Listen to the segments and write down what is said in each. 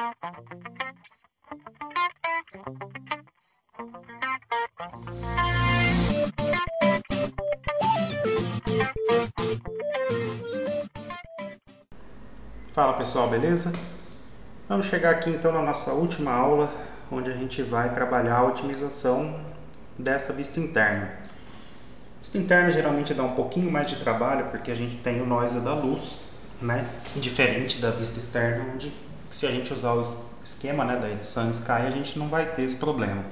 Fala pessoal, beleza? Vamos chegar aqui então na nossa última aula, onde a gente vai trabalhar a otimização dessa vista interna. Vista interna geralmente dá um pouquinho mais de trabalho, porque a gente tem o noise da luz, né? Diferente da vista externa, onde se a gente usar o esquema, né, da Sun Sky, a gente não vai ter esse problema.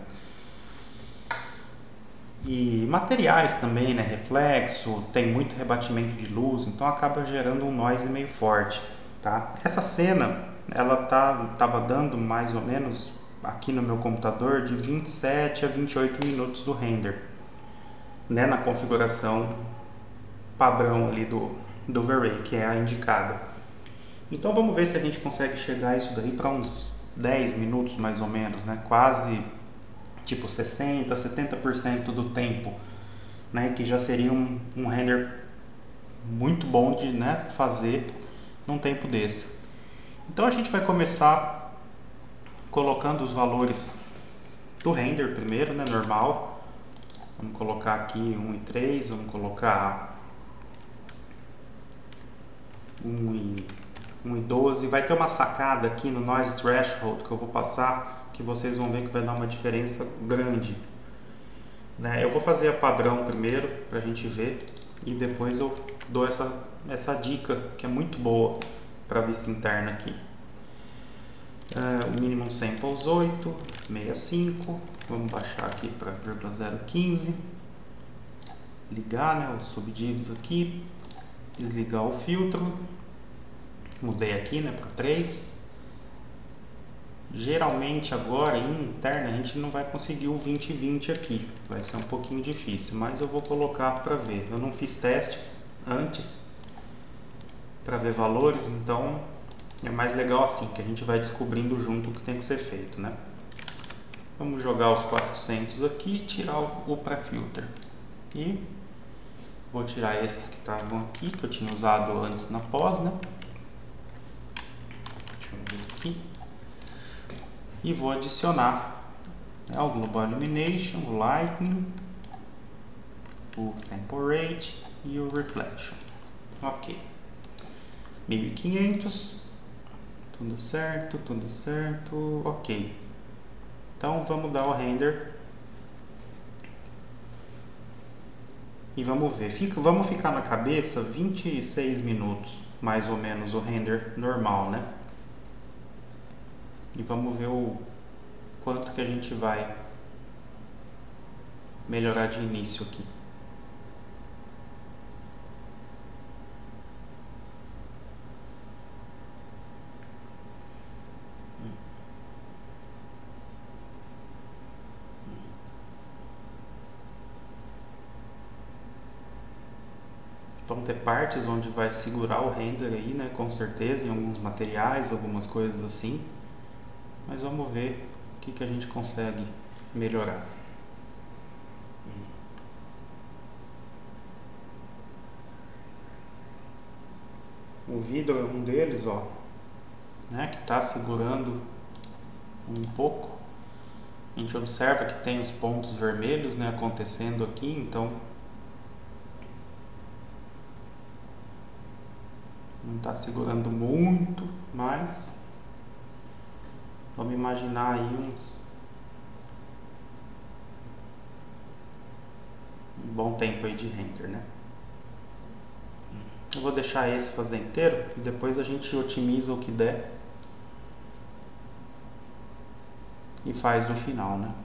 E materiais também, né, reflexo, tem muito rebatimento de luz, então acaba gerando um noise meio forte, tá? Essa cena, ela tava dando mais ou menos aqui no meu computador de 27 a 28 minutos do render, né, na configuração padrão ali do V-Ray, que é a indicada. Então vamos ver se a gente consegue chegar isso daí para uns 10 minutos mais ou menos, né? Quase tipo 60, 70% do tempo, né? Que já seria um render muito bom de, né, fazer num tempo desse. Então a gente vai começar colocando os valores do render primeiro, né? Normal. Vamos colocar aqui 1.3, vamos colocar 1.12. Vai ter uma sacada aqui no Noise Threshold que eu vou passar, que vocês vão ver que vai dar uma diferença grande, né? Eu vou fazer a padrão primeiro para a gente ver e depois eu dou essa dica que é muito boa para a vista interna aqui. O minimum samples 8, 65, vamos baixar aqui para 0.015, ligar, né, os subdivs aqui, desligar o filtro. Mudei aqui, né, para 3. Geralmente agora em interna a gente não vai conseguir o 20/20 aqui, vai ser um pouquinho difícil, mas eu vou colocar para ver. Eu não fiz testes antes para ver valores, então é mais legal assim, que a gente vai descobrindo junto o que tem que ser feito, né? Vamos jogar os 400 aqui e tirar o pré-filter. E vou tirar esses que estavam aqui, que eu tinha usado antes na pós, né? Aqui, e vou adicionar, né, o Global Illumination, o Lightning, o Sample Rate e o Reflection. Ok, 1500, tudo certo, ok. Então vamos dar o render e vamos ver. Vamos ficar na cabeça 26 minutos, mais ou menos, o render normal, né? E vamos ver o quanto que a gente vai melhorar de início aqui. Vão ter partes onde vai segurar o render aí, né? Com certeza, em alguns materiais, algumas coisas assim. Mas vamos ver o que a gente consegue melhorar. O vidro é um deles, ó, né? Que está segurando um pouco. A gente observa que tem os pontos vermelhos, né, acontecendo aqui, então não está segurando muito, mas vamos imaginar aí um bom tempo aí de render, né? Eu vou deixar esse fazer inteiro e depois a gente otimiza o que der e faz no final, né?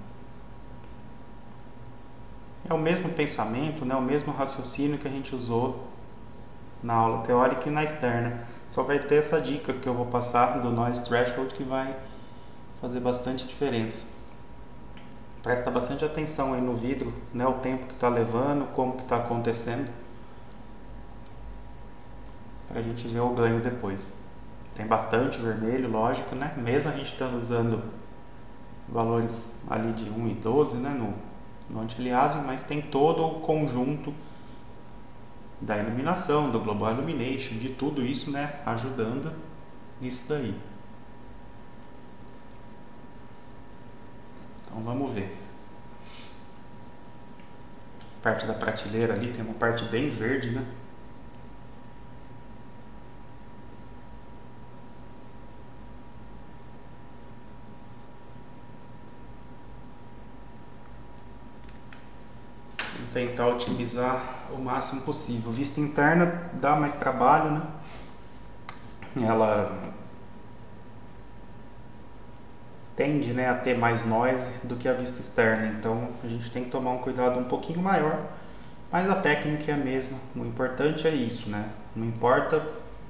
É o mesmo pensamento, né? O mesmo raciocínio que a gente usou na aula teórica e na externa. Só vai ter essa dica que eu vou passar do Noise Threshold que vai fazer bastante diferença. Presta bastante atenção aí no vidro, né? O tempo que está levando, como que está acontecendo, para a gente ver o ganho depois. Tem bastante vermelho, lógico, né? Mesmo a gente estando usando valores ali de 1.12, né? No anti-aliasing, mas tem todo o conjunto da iluminação, do Global Illumination, de tudo isso, né? Ajudando nisso daí. Então vamos ver. Parte da prateleira ali tem uma parte bem verde, né? Vou tentar otimizar o máximo possível. Vista interna dá mais trabalho, né? Ela tende, né, a ter mais noise do que a vista externa, então a gente tem que tomar um cuidado um pouquinho maior, mas a técnica é a mesma. O importante é isso, né? Não importa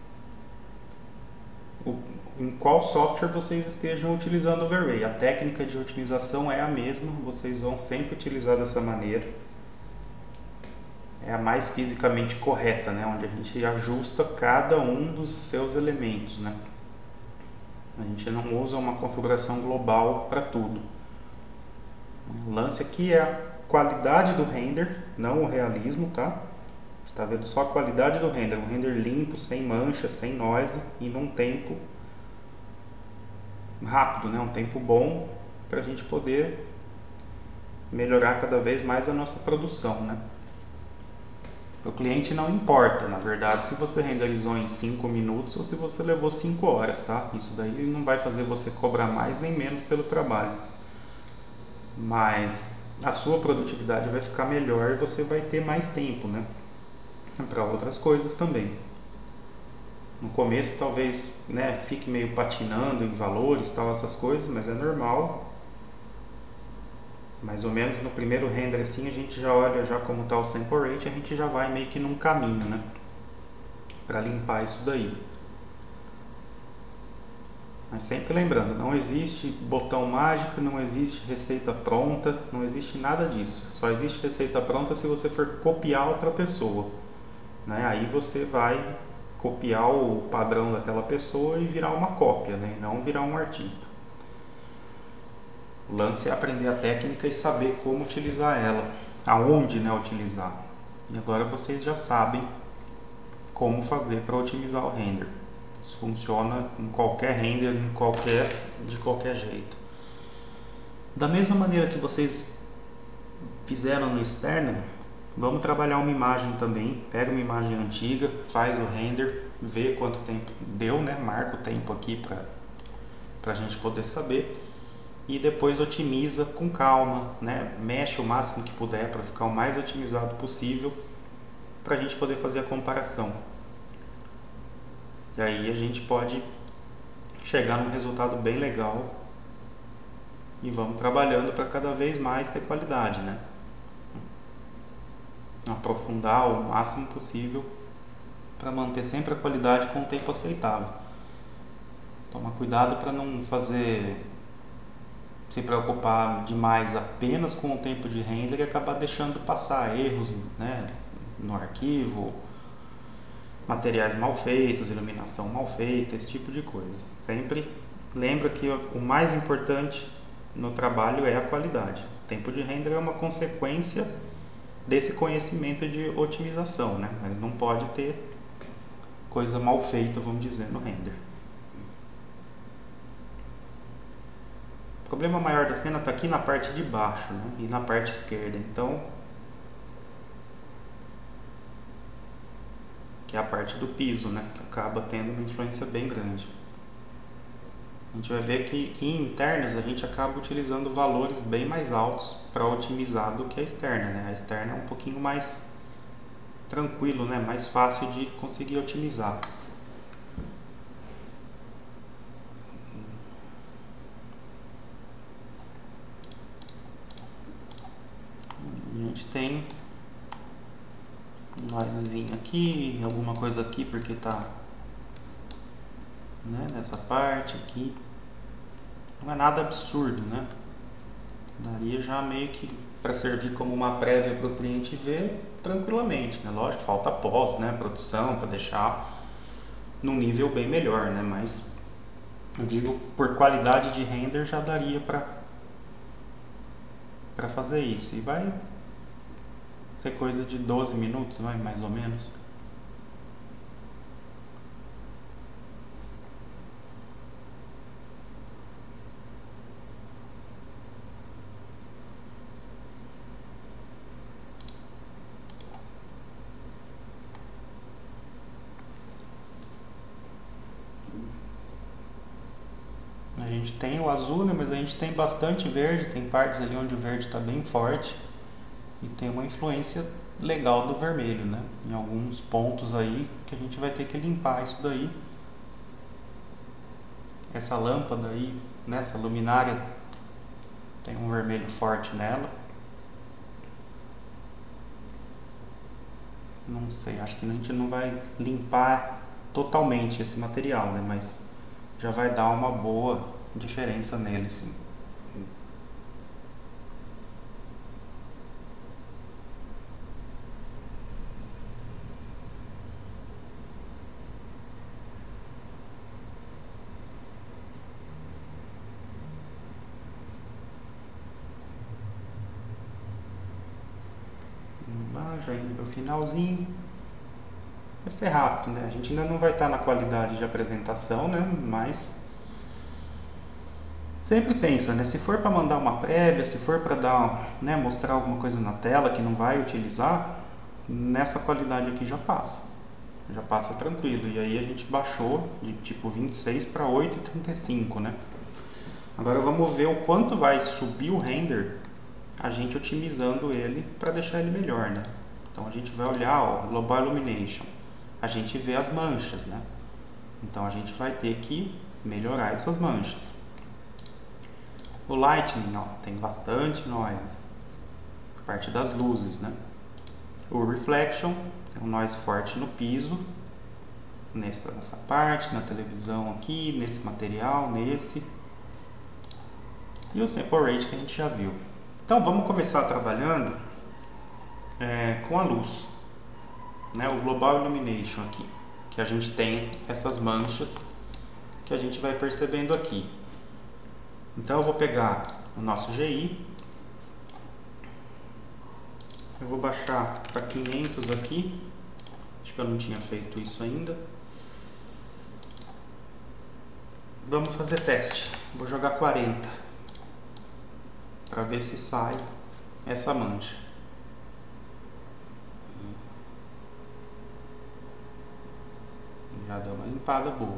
em qual software vocês estejam utilizando o overlay, a técnica de otimização é a mesma, vocês vão sempre utilizar dessa maneira. É a mais fisicamente correta, né? Onde a gente ajusta cada um dos seus elementos, né? A gente não usa uma configuração global para tudo. O lance aqui é a qualidade do render, não o realismo, tá? Você está vendo só a qualidade do render, um render limpo, sem mancha, sem noise e num tempo rápido, né? Um tempo bom para a gente poder melhorar cada vez mais a nossa produção, né? Para o cliente não importa, na verdade, se você renderizou em 5 minutos ou se você levou 5 horas, tá? Isso daí não vai fazer você cobrar mais nem menos pelo trabalho. Mas a sua produtividade vai ficar melhor e você vai ter mais tempo, né? Para outras coisas também. No começo talvez, né, fique meio patinando em valores, tal, essas coisas, mas é normal. Mais ou menos no primeiro render assim a gente já olha já como está o sample rate, a gente já vai meio que num caminho, né, para limpar isso daí. Mas sempre lembrando, não existe botão mágico, não existe receita pronta, não existe nada disso. Só existe receita pronta se você for copiar outra pessoa, né? Aí você vai copiar o padrão daquela pessoa e virar uma cópia, né? E não virar um artista. O lance é aprender a técnica e saber como utilizar ela, aonde, né, utilizar. E agora vocês já sabem como fazer para otimizar o render. Isso funciona em qualquer render, de qualquer jeito. Da mesma maneira que vocês fizeram no externo, vamos trabalhar uma imagem também. Pega uma imagem antiga, faz o render, vê quanto tempo deu, né? Marca o tempo aqui para a gente poder saber. E depois otimiza com calma, né? Mexe o máximo que puder para ficar o mais otimizado possível para a gente poder fazer a comparação. E aí a gente pode chegar num resultado bem legal e vamos trabalhando para cada vez mais ter qualidade, né? Aprofundar o máximo possível para manter sempre a qualidade com um tempo aceitável. Toma cuidado para não se preocupar demais apenas com o tempo de render e acabar deixando passar erros, né, no arquivo, materiais mal feitos, iluminação mal feita, esse tipo de coisa. Sempre lembra que o mais importante no trabalho é a qualidade. O tempo de render é uma consequência desse conhecimento de otimização, né? Mas não pode ter coisa mal feita, vamos dizer, no render. O problema maior da cena está aqui na parte de baixo, né? E na parte esquerda, então, que é a parte do piso, né? Que acaba tendo uma influência bem grande. A gente vai ver que em internas a gente acaba utilizando valores bem mais altos para otimizar do que a externa, né? A externa é um pouquinho mais tranquilo, né? Mais fácil de conseguir otimizar. A gente tem um noisezinho aqui, alguma coisa aqui porque tá, né, nessa parte aqui. Não é nada absurdo, né? Daria já meio que para servir como uma prévia para o cliente ver tranquilamente, né? Lógico, falta pós, né? Produção para deixar num nível bem melhor, né? Mas eu digo, por qualidade de render já daria para fazer isso. E vai ser coisa de 12 minutos, vai, mais ou menos. gente tem o azul, né, mas a gente tem bastante verde, tem partes ali onde o verde está bem forte e tem uma influência legal do vermelho, né? Em alguns pontos aí que a gente vai ter que limpar isso daí. Essa lâmpada aí, nessa luminária, tem um vermelho forte nela. Não sei, acho que a gente não vai limpar totalmente esse material, né? Mas já vai dar uma boa diferença nele, sim. Já indo para o finalzinho. Vai ser rápido, né? A gente ainda não vai estar na qualidade de apresentação, né? Mas sempre pensa, né? Se for para mandar uma prévia, se for para dar, né, mostrar alguma coisa na tela que não vai utilizar, nessa qualidade aqui já passa tranquilo. E aí a gente baixou de tipo 26 para 8,35, né? Agora vamos ver o quanto vai subir o render a gente otimizando ele para deixar ele melhor, né? Então a gente vai olhar, ó, Global Illumination, a gente vê as manchas, né? Então a gente vai ter que melhorar essas manchas. O Lightning, ó, tem bastante noise, a parte das luzes, né? O Reflection, tem um noise forte no piso, nessa parte, na televisão aqui, nesse material, nesse. E o Sample Rate que a gente já viu. Então vamos começar trabalhando com a luz, né? O Global Illumination aqui, que a gente tem essas manchas que a gente vai percebendo aqui. Então eu vou pegar o nosso GI, eu vou baixar para 500 aqui, acho que eu não tinha feito isso ainda. Vamos fazer teste, vou jogar 40 para ver se sai essa mancha. Já deu uma limpada boa,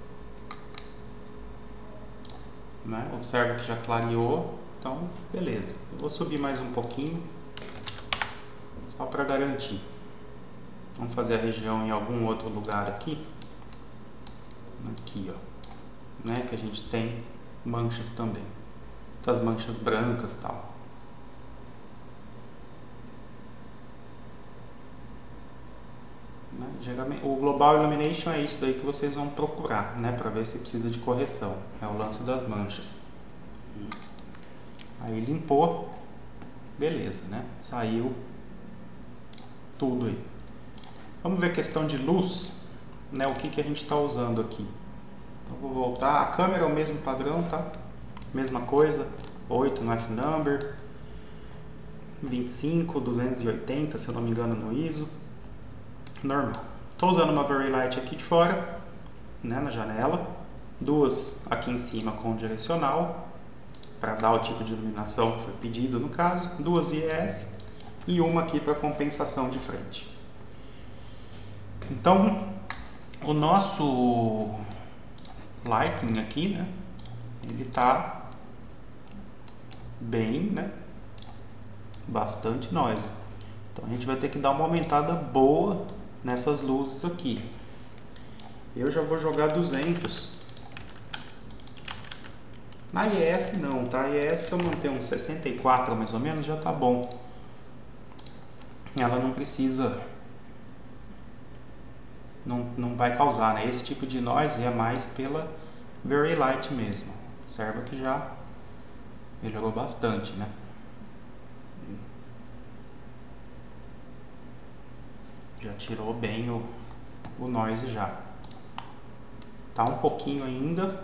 né? Observa que já clareou, então beleza. Eu vou subir mais um pouquinho, só para garantir. Vamos fazer a região em algum outro lugar aqui, ó, né? Que a gente tem manchas também, as manchas brancas e tal. Geralmente, o Global Illumination é isso daí que vocês vão procurar, né, para ver se precisa de correção. É o lance das manchas. Aí limpou, beleza, né? Saiu tudo aí. Vamos ver a questão de luz, né? O que a gente está usando aqui. Então vou voltar. A câmera é o mesmo padrão, tá? Mesma coisa. 8 no F-Number, 25, 280, se eu não me engano, no ISO. Normal. Estou usando uma Very Light aqui de fora, né, na janela, duas aqui em cima com direcional, para dar o tipo de iluminação que foi pedido no caso, duas IES e uma aqui para compensação de frente. Então, o nosso Lightning aqui, né, ele está bem, né, bastante noise. Então a gente vai ter que dar uma aumentada boa nessas luzes aqui. Eu já vou jogar 200. Na IES não, tá? A IES, se eu manter uns 64 mais ou menos, já tá bom. Ela não precisa, não vai causar, né? Esse tipo de noise é mais pela Very Light mesmo. Observa que já melhorou bastante, né? Já tirou bem o noise já. Tá um pouquinho ainda.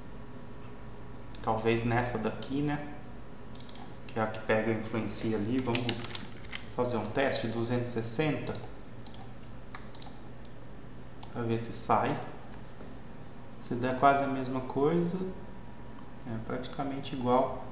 Talvez nessa daqui, né? Que é a que pega e influencia ali. Vamos fazer um teste, 260. Para ver se sai. Se der quase a mesma coisa, é praticamente igual.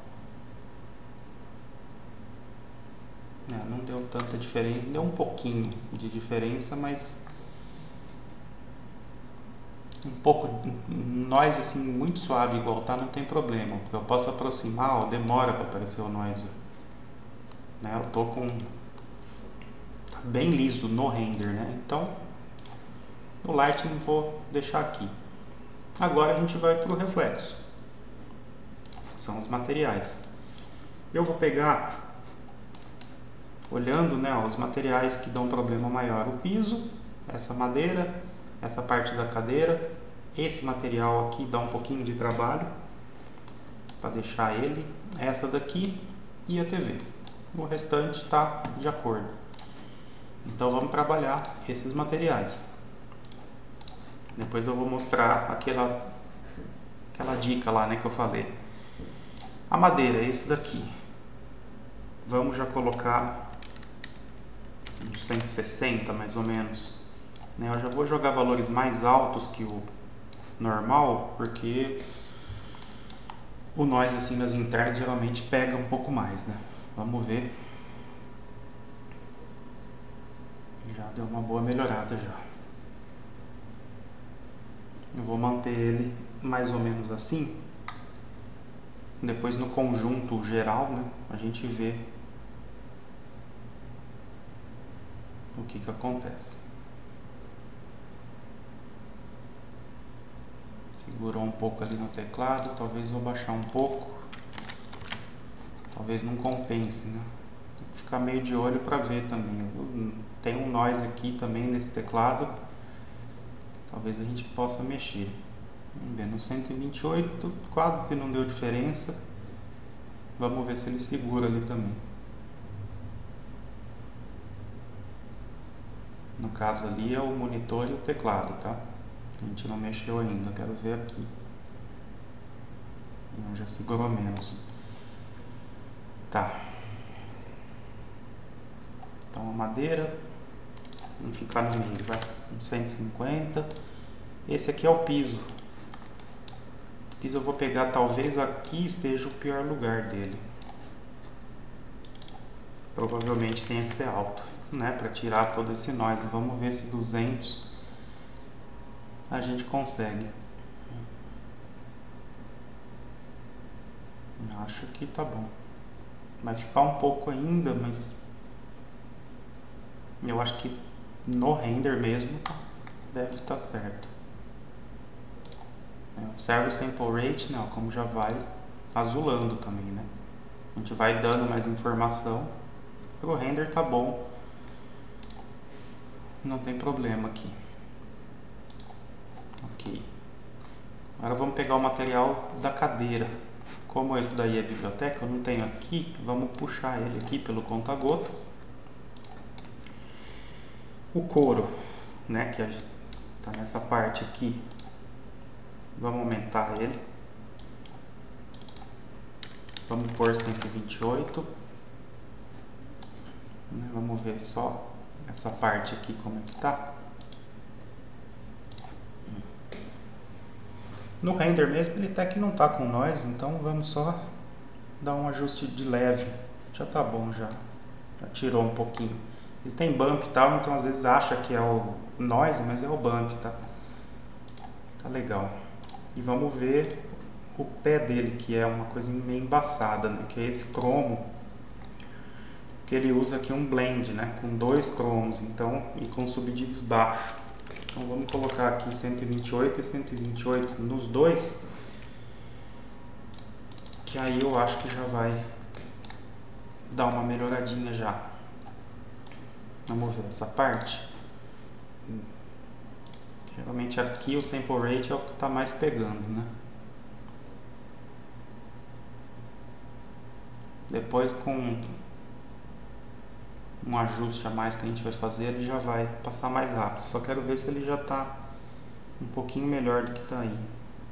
Não deu tanta diferença, deu um pouquinho de diferença, mas não pouco, um noise assim muito suave igual tá, não tem problema, porque eu posso aproximar, ó, demora para aparecer o noise, né? Eu tô com bem liso no render, né? Então no Lighting vou deixar aqui. Agora a gente vai para o reflexo, são os materiais. Eu vou pegar, olhando, né, os materiais que dão problema maior: o piso, essa madeira, essa parte da cadeira, esse material aqui dá um pouquinho de trabalho para deixar ele, essa daqui e a TV. O restante está de acordo. Então vamos trabalhar esses materiais. Depois eu vou mostrar aquela dica lá, né, que eu falei. A madeira é esse daqui. Vamos já colocar uns 160 mais ou menos. Eu já vou jogar valores mais altos que o normal, porque o noise assim nas internas geralmente pega um pouco mais, né? Vamos ver. Já deu uma boa melhorada já. Eu vou manter ele mais ou menos assim. Depois no conjunto geral, né, a gente vê o que acontece. Segurou um pouco ali no teclado, talvez vou baixar um pouco. Talvez não compense, né? Tem que ficar meio de olho para ver também. Tem um noise aqui também nesse teclado. Talvez a gente possa mexer. Vamos ver, no 128 quase que não deu diferença. Vamos ver se ele segura ali também. No caso ali é o monitor e o teclado, tá? A gente não mexeu ainda, quero ver aqui. Não, já segurou menos. Tá. Então a madeira, vamos ficar no meio, vai, 150. Esse aqui é o piso. O piso eu vou pegar, talvez aqui esteja o pior lugar dele. Provavelmente tenha que ser alto, né, para tirar todo esse noise. Vamos ver se 200 a gente consegue. Acho que tá bom. Vai ficar um pouco ainda, mas eu acho que no render mesmo deve estar certo. Observe o sample rate, né, como já vai azulando também, né? A gente vai dando mais informação. Pro render tá bom. Não tem problema aqui. Ok. Agora vamos pegar o material da cadeira. Como esse daí é biblioteca, eu não tenho aqui, vamos puxar ele aqui pelo conta-gotas. O couro, né, que está nessa parte aqui, vamos aumentar ele. Vamos pôr 128. Vamos ver só essa parte aqui como é que tá. No render mesmo ele até que não tá com noise, então vamos só dar um ajuste de leve. Já tá bom, já tirou um pouquinho. Ele tem bump e tal, então às vezes acha que é o noise, mas é o bump, tá? Tá legal. E vamos ver o pé dele, que é uma coisa meio embaçada, né? Que é esse cromo, que ele usa aqui um blend, né? Com 2 cromos, então, e com subdivis baixo. Então vamos colocar aqui 128 e 128 nos dois, que aí eu acho que já vai dar uma melhoradinha já. Vamos ver essa parte. Geralmente aqui o sample rate é o que está mais pegando, né? Depois com um ajuste a mais que a gente vai fazer, ele já vai passar mais rápido. Só quero ver se ele já está um pouquinho melhor do que está aí.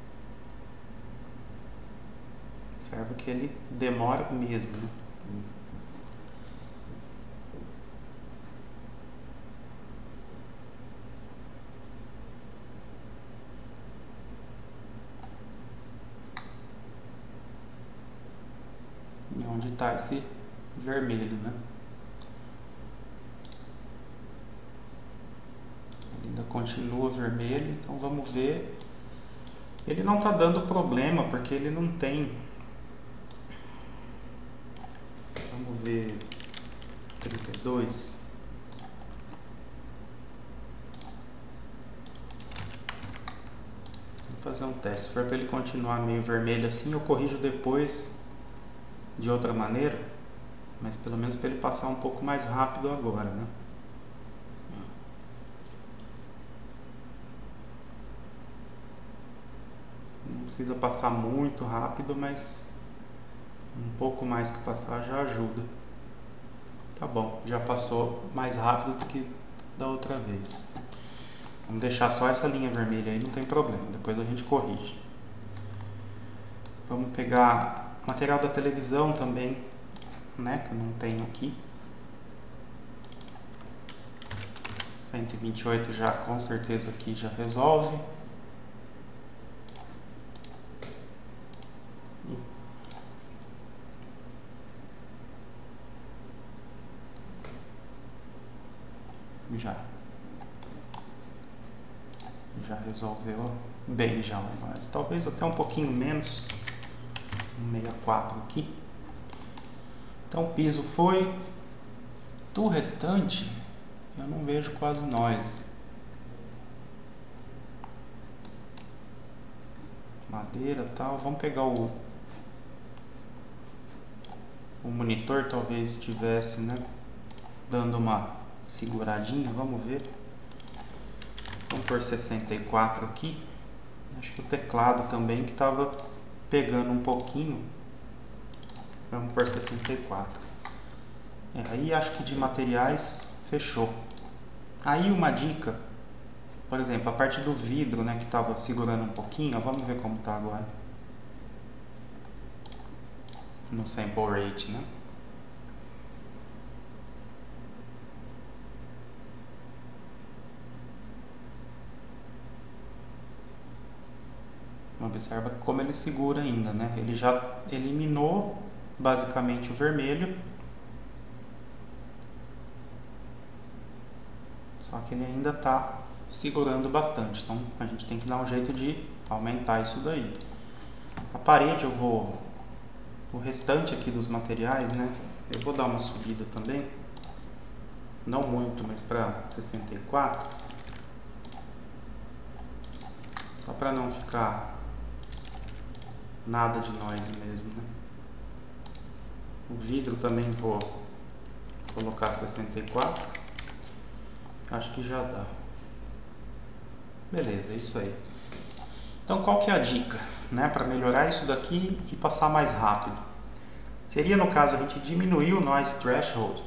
Observa que ele demora mesmo, né? Onde está esse vermelho, né? Ele ainda continua vermelho, então vamos ver Ele não está dando problema porque ele não tem. Vamos ver 32. Vou fazer um teste. Se for para ele continuar meio vermelho assim, eu corrijo depois de outra maneira, mas pelo menos para ele passar um pouco mais rápido agora, né? Não precisa passar muito rápido, mas um pouco mais que passar já ajuda. Tá bom, já passou mais rápido do que da outra vez. Vamos deixar só essa linha vermelha aí, não tem problema, depois a gente corrige. Vamos pegar material da televisão também, né, que eu não tenho aqui. 128 já, com certeza aqui já resolve. Já resolveu bem já, mas talvez até um pouquinho menos, 64 aqui. Então o piso foi, do restante eu não vejo quase noise. Madeira e tal, vamos pegar o monitor, talvez estivesse, né, dando uma seguradinha, vamos ver. Vamos por 64 aqui. Acho que o teclado também que estava pegando um pouquinho. Vamos por 64. Aí acho que de materiais fechou. Aí uma dica, por exemplo, a parte do vidro, né, que estava segurando um pouquinho, ó, vamos ver como está agora. No sample rate, né? Observa como ele segura ainda, né? Ele já eliminou basicamente o vermelho. Só que ele ainda está segurando bastante. Então a gente tem que dar um jeito de aumentar isso daí. A parede eu vou... O restante aqui dos materiais, né? Eu vou dar uma subida também. Não muito, mas para 64. Só para não ficar nada de noise mesmo, né? O vidro também vou colocar 64. Acho que já dá. Beleza, é isso aí. Então qual que é a dica, né, para melhorar isso daqui e passar mais rápido? Seria, no caso, a gente diminuir o noise threshold.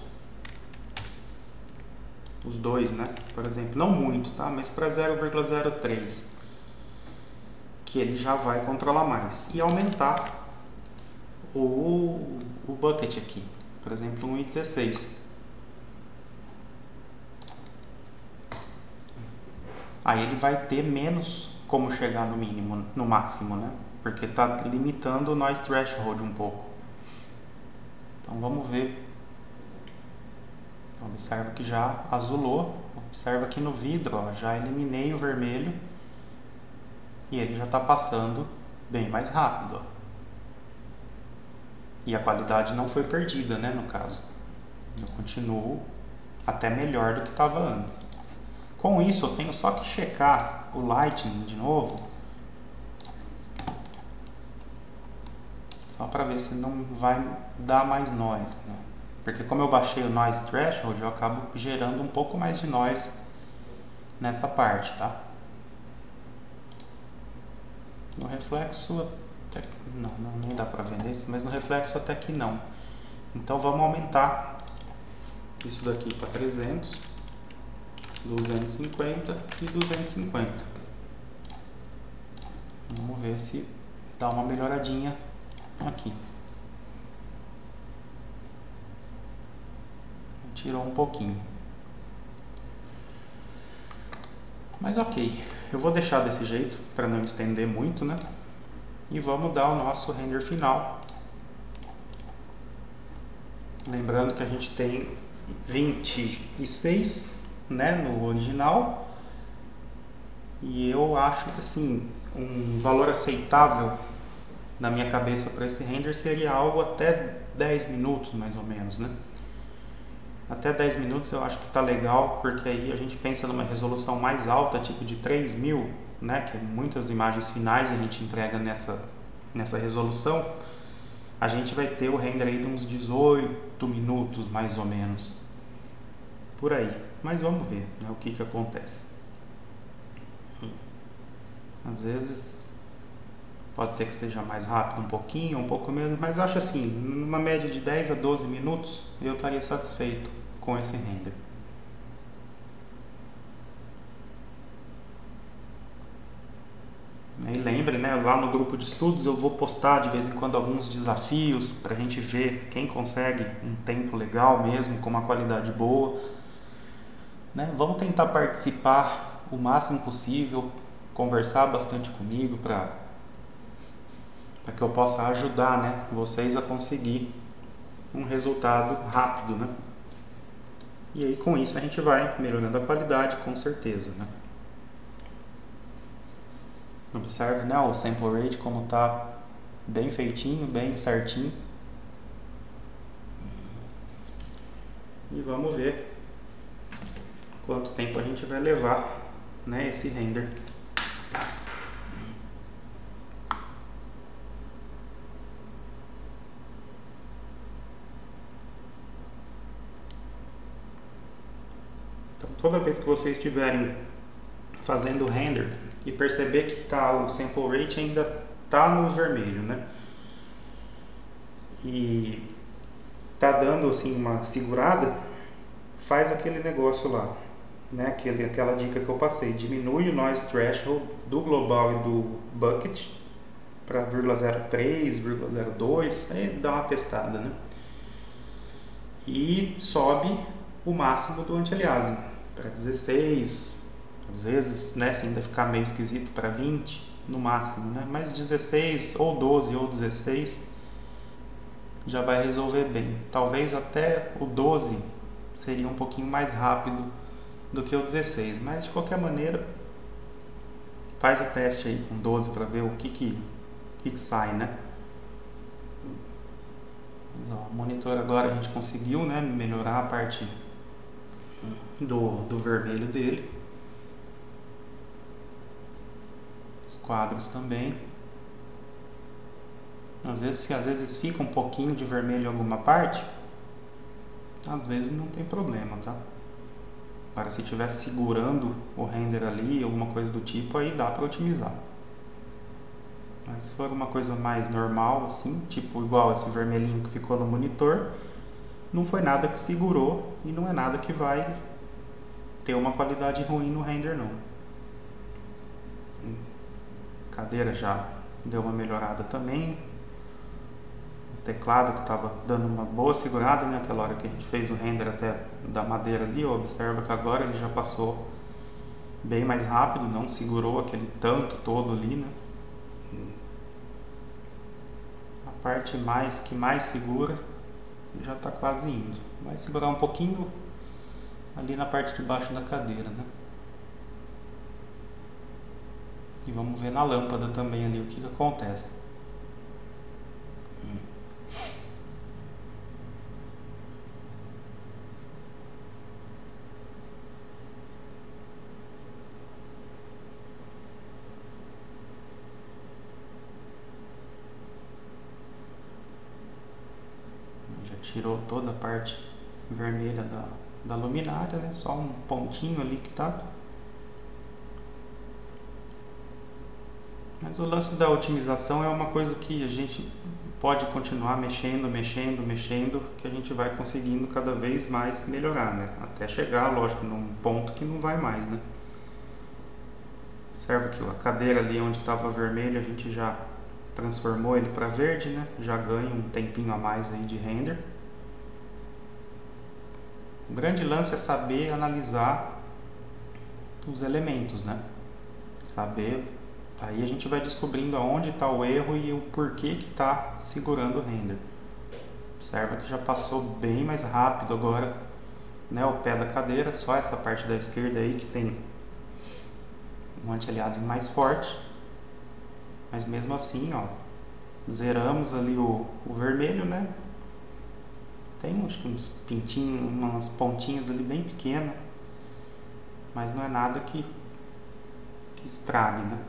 Os dois, né? Por exemplo, não muito, tá? Mas para 0,03. Que ele já vai controlar mais. E aumentar o bucket aqui. Por exemplo, 1,16. Aí ele vai ter menos como chegar no mínimo, no máximo, né? Porque está limitando o noise threshold um pouco. Então vamos ver. Observa que já azulou. Observa que no vidro, ó, já eliminei o vermelho. E ele já está passando bem mais rápido, ó. E a qualidade não foi perdida, né, no caso. Eu continuo até melhor do que estava antes. Com isso, eu tenho só que checar o Lightning de novo. Só para ver se não vai dar mais noise, né? Porque como eu baixei o Noise Threshold, eu acabo gerando um pouco mais de noise nessa parte, tá? No reflexo, até que não dá para ver nesse, mas no reflexo até que não. Então vamos aumentar isso daqui para 300, 250 e 250. Vamos ver se dá uma melhoradinha aqui. Tirou um pouquinho. Mas ok, eu vou deixar desse jeito para não estender muito, né? E vamos dar o nosso render final. Lembrando que a gente tem 26, né, no original. E eu acho que assim, um valor aceitável na minha cabeça para esse render seria algo até 10 minutos mais ou menos, né? Até 10 minutos eu acho que tá legal, porque aí a gente pensa numa resolução mais alta, tipo de 3000, né? Que muitas imagens finais a gente entrega nessa resolução. A gente vai ter o render aí de uns 18 minutos mais ou menos, por aí. Mas vamos ver, né, o que acontece. Às vezes pode ser que esteja mais rápido um pouquinho, um pouco menos, mas acho assim, numa média de 10 a 12 minutos eu estaria satisfeito com esse render. E lembre, né, lá no grupo de estudos eu vou postar de vez em quando alguns desafios para a gente ver quem consegue um tempo legal mesmo, com uma qualidade boa. Né? Vamos tentar participar o máximo possível, conversar bastante comigo para que eu possa ajudar, né, vocês a conseguir um resultado rápido, né? E aí com isso a gente vai melhorando a qualidade, com certeza, né? Observe, né, o sample rate como está bem feitinho, bem certinho. E vamos ver quanto tempo a gente vai levar, né, esse render. Então, toda vez que vocês estiverem fazendo o render e perceber que o sample rate ainda está no vermelho, né? E tá dando assim uma segurada, faz aquele negócio lá, né? Aquela dica que eu passei, diminui o noise threshold do global e do bucket para 0,03, 0,02, aí dá uma testada, né? E sobe o máximo do anti-aliasing para 16, às vezes, né, se ainda ficar meio esquisito, para 20 no máximo, né? Mas 16 ou 12 ou 16 já vai resolver bem. Talvez até o 12 seria um pouquinho mais rápido do que o 16, mas de qualquer maneira faz o teste aí com 12 para ver o que sai, né? O monitor agora a gente conseguiu, né, melhorar a parte do vermelho dele. Os quadros também. Às vezes fica um pouquinho de vermelho em alguma parte, às vezes não tem problema, tá? Agora, se estiver segurando o render ali, alguma coisa do tipo, aí dá para otimizar. Mas se for uma coisa mais normal, assim, tipo igual esse vermelhinho que ficou no monitor, não foi nada que segurou e não é nada que vai ter uma qualidade ruim no render, não. A cadeira já deu uma melhorada também. O teclado que estava dando uma boa segurada, né? Aquela hora que a gente fez o render até da madeira ali, observa que agora ele já passou bem mais rápido, não segurou aquele tanto todo ali, né? A parte que mais segura já está quase indo. Vai segurar um pouquinho ali na parte de baixo da cadeira, né? E vamos ver na lâmpada também ali o que acontece. Já tirou toda a parte vermelha da luminária, né? Só um pontinho ali que tá. Mas o lance da otimização é uma coisa que a gente pode continuar mexendo, que a gente vai conseguindo cada vez mais melhorar, né? Até chegar, lógico, num ponto que não vai mais, né? Observa que a cadeira ali onde estava vermelho, a gente já transformou ele para verde, né? Já ganha um tempinho a mais aí de render. O grande lance é saber analisar os elementos, né? Saber, aí a gente vai descobrindo aonde está o erro e o porquê que está segurando o render. Observa que já passou bem mais rápido agora, né, o pé da cadeira, só essa parte da esquerda aí que tem um anti-aliasing mais forte, mas mesmo assim, ó, zeramos ali o vermelho, né? Tem acho que uns pintinhos, umas pontinhas ali bem pequenas, mas não é nada que estrague, né?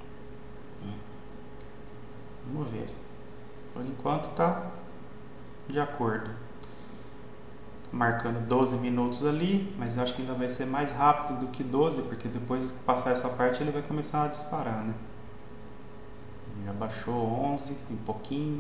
Vamos ver. Por enquanto tá de acordo. Marcando 12 minutos ali, mas eu acho que ainda vai ser mais rápido do que 12, porque depois que passar essa parte ele vai começar a disparar, né? Já baixou 11, um pouquinho.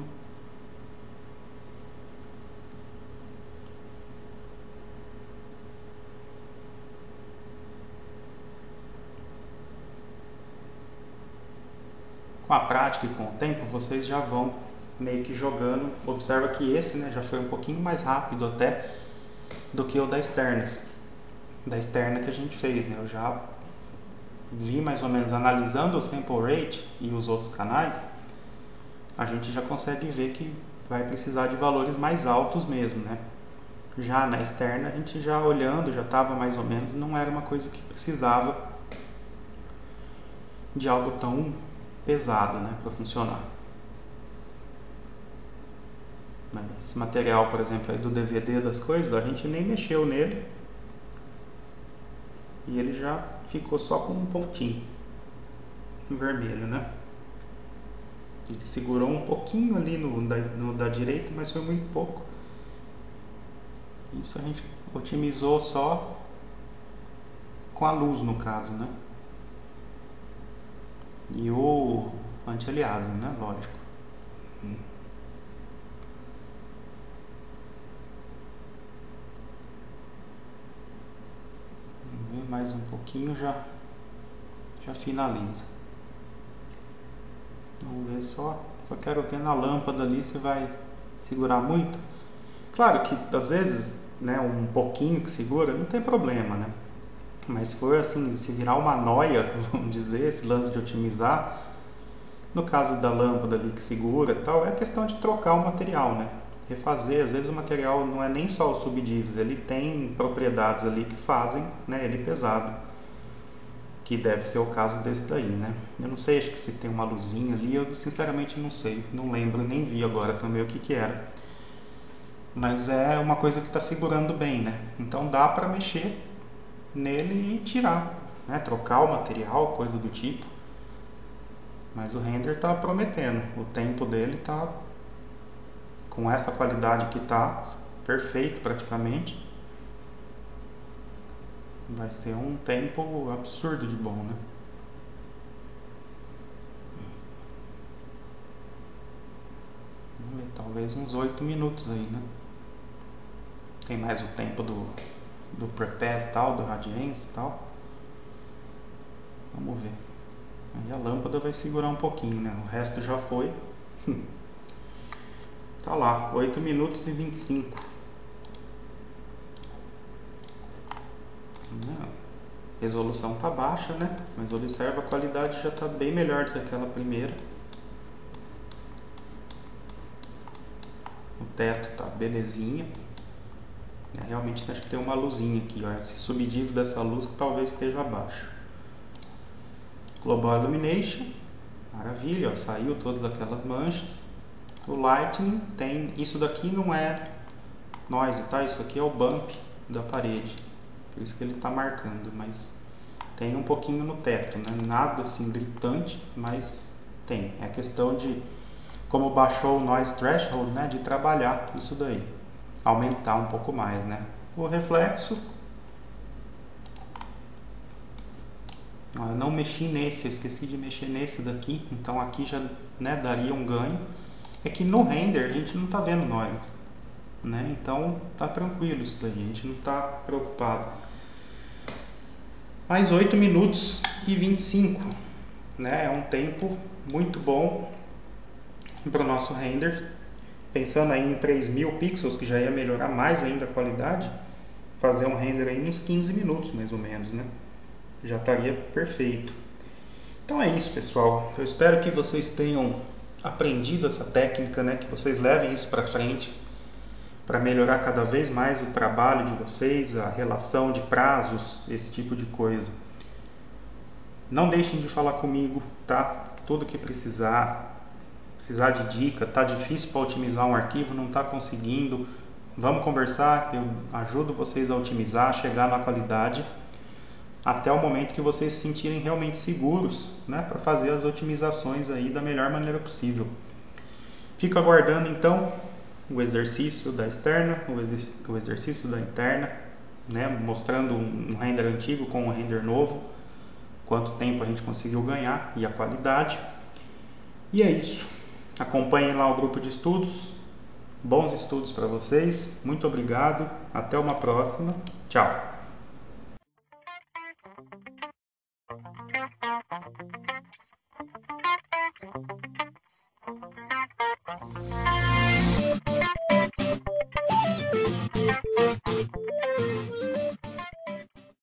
Com a prática e com o tempo, vocês já vão meio que jogando. Observa que esse, né, já foi um pouquinho mais rápido até do que o da externa que a gente fez, né? Eu já vi mais ou menos analisando o sample rate e os outros canais, a gente já consegue ver que vai precisar de valores mais altos mesmo, né? Já na externa, a gente já olhando, já estava mais ou menos, não era uma coisa que precisava de algo tão pesado, né, para funcionar. Mas esse material, por exemplo, aí do DVD das coisas, a gente nem mexeu nele e ele já ficou só com um pontinho vermelho, né? Ele segurou um pouquinho ali no da direita, mas foi muito pouco. Isso a gente otimizou só com a luz, no caso, né? E o anti-aliasing, né? Lógico. Vamos ver mais um pouquinho, já finaliza. Vamos ver só quero ver na lâmpada ali se vai segurar muito. Claro que às vezes, né, um pouquinho que segura não tem problema, né? Mas se for assim, se virar uma noia, vamos dizer, esse lance de otimizar, no caso da lâmpada ali que segura e tal, é questão de trocar o material, né? Refazer, às vezes o material não é nem só o subdivs, ele tem propriedades ali que fazem, né, ele pesado. Que deve ser o caso desse daí, né? Eu não sei, acho que se tem uma luzinha ali, eu sinceramente não sei, não lembro, nem vi agora também o que era. Mas é uma coisa que está segurando bem, né? Então dá para mexer nele e tirar, né? Trocar o material, coisa do tipo. Mas o render está prometendo, o tempo dele está com essa qualidade que está perfeito praticamente. Vai ser um tempo absurdo de bom, né? Vamos ver, talvez uns 8 minutos aí, né? Tem mais o tempo do prepass tal, do radiance e tal. Vamos ver. Aí a lâmpada vai segurar um pouquinho, né? O resto já foi. Tá lá, 8 minutos e 25. A resolução tá baixa, né? Mas observa, a qualidade já tá bem melhor do que aquela primeira. O teto tá belezinha. Realmente acho que tem uma luzinha aqui, ó. Esse subdiv dessa luz que talvez esteja abaixo. Global Illumination, maravilha, ó, saiu todas aquelas manchas. O Lightning tem, isso daqui não é noise, tá? Isso aqui é o bump da parede, por isso que ele está marcando, mas tem um pouquinho no teto, né? Nada assim gritante, mas tem. É questão de, como baixou o noise threshold, né? De trabalhar isso daí, aumentar um pouco mais, né? O reflexo, eu não mexi nesse, eu esqueci de mexer nesse daqui, então aqui já, né, daria um ganho. É que no render a gente não está vendo noise, né? Então tá tranquilo isso daí, a gente não está preocupado. Mais 8 minutos e 25, né? É um tempo muito bom para o nosso render. Pensando aí em 3000 pixels, que já ia melhorar mais ainda a qualidade, fazer um render aí uns 15 minutos mais ou menos, né? Já estaria perfeito. Então é isso, pessoal. Eu espero que vocês tenham aprendido essa técnica, né? Que vocês levem isso para frente para melhorar cada vez mais o trabalho de vocês, a relação de prazos, esse tipo de coisa. Não deixem de falar comigo, tá? Tudo que precisar de dica, tá difícil para otimizar um arquivo, não está conseguindo, vamos conversar, eu ajudo vocês a otimizar, chegar na qualidade, até o momento que vocês se sentirem realmente seguros, né, para fazer as otimizações aí da melhor maneira possível. Fico aguardando então o exercício da externa, o exercício da interna, né, mostrando um render antigo com um render novo, quanto tempo a gente conseguiu ganhar e a qualidade. E é isso. Acompanhem lá o grupo de estudos. Bons estudos para vocês. Muito obrigado. Até uma próxima. Tchau.